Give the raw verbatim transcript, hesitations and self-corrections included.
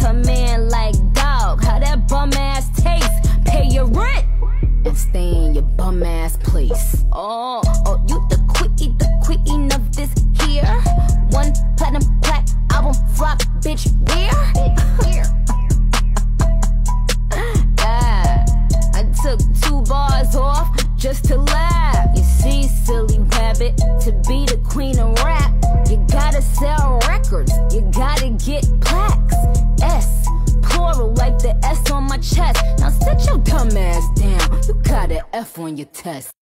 come in like, dog, how that bum ass taste? Pay your rent and stay in your bum ass place. Oh, oh, you the queen, the queen of this here. One platinum plaque album flop, bitch, where? Yeah, I took two bars off just to laugh. You see, silly rabbit, to be the queen of rap, you gotta sell records, you gotta get plaques. S, plural like the S on my chest. Now sit your dumb ass down, you got an F on your test.